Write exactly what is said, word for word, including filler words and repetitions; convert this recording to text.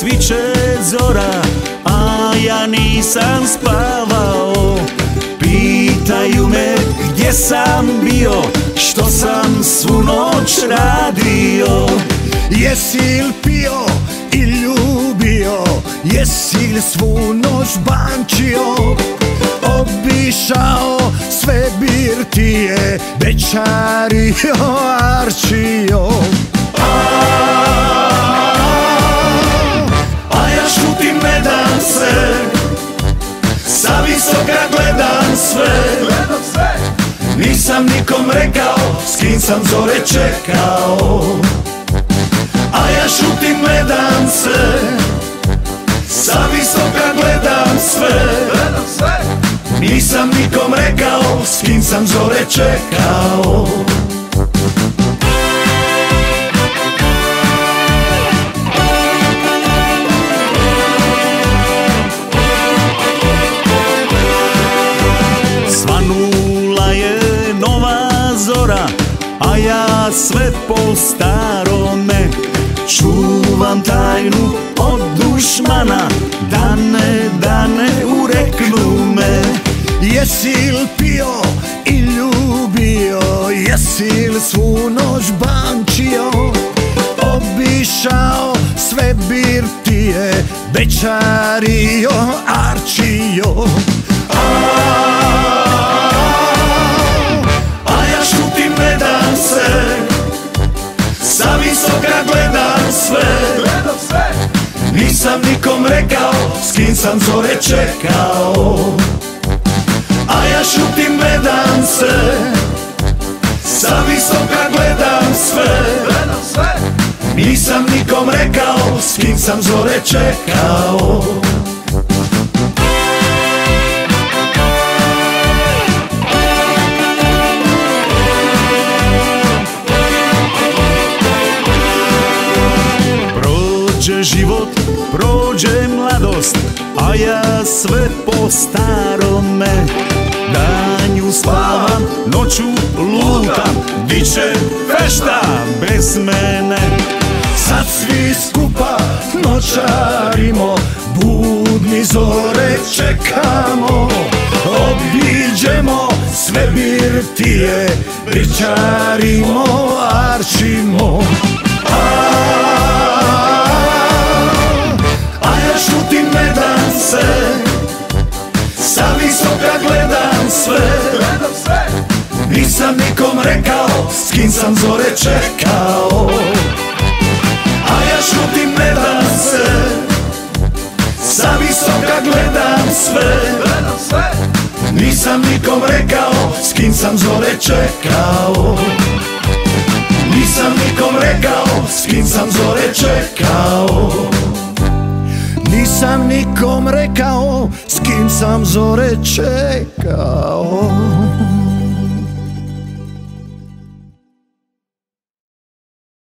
sviće zora, a ja nisam spavao. Pitaju me gdje sam bio, što sam svu noć radio. Jesi li pio i ljubio, jesi li svu noć bančio, obišao sve birtije, bećario, arčio. A ja šutim, ne dam se, sa visoka gledam sve. Nisam nikom rekao s kim sam zore čekao. A ja šutim, ne dam se, sa visoka gledam sve. Nisam nikom rekao s kim sam zore čekao. Svanula je nova zora, a ja sve po starome čuvam tajnu od dušmana, da ne, da ne ureknu me. Jesi li pio i ljubio, jesi li svu noć bančio, obišao sve birtije, bećario, arčio. A ja šutim, ne dam se, sa visoka gledam sve. Nisam nikom rekao s kim sam zore čekao. A ja šutim, ne dam se, sa visoka gledam sve. Nisam nikom rekao s kim sam zore čekao. Prođe život, prođe mladost, a ja sve po starome. Danju spavam, noću lutam, diće fešta bez mene. Sad svi skupa noćarimo, budni zore čekamo, obiđemo sve birtije, bećarimo, arčimo. Šutim, ne dam se, sa visoka gledam sve. Nisam nikom rekao s kim sam zore čekao. A ja šutim, ne dam se, sa visoka gledam sve. Nisam nikom rekao s kim sam zore čekao. Nisam nikom rekao s kim sam zore čekao. Nisam nikom rekao s kim sam zore čekao.